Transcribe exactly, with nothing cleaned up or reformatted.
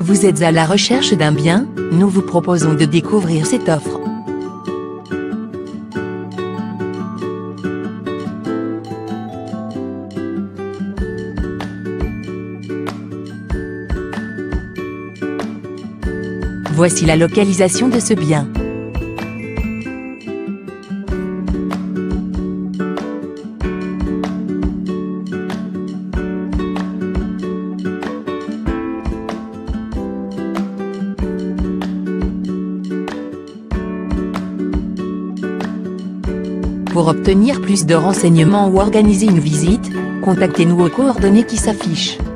Vous êtes à la recherche d'un bien? Nous vous proposons de découvrir cette offre. Voici la localisation de ce bien. Pour obtenir plus de renseignements ou organiser une visite, contactez-nous aux coordonnées qui s'affichent.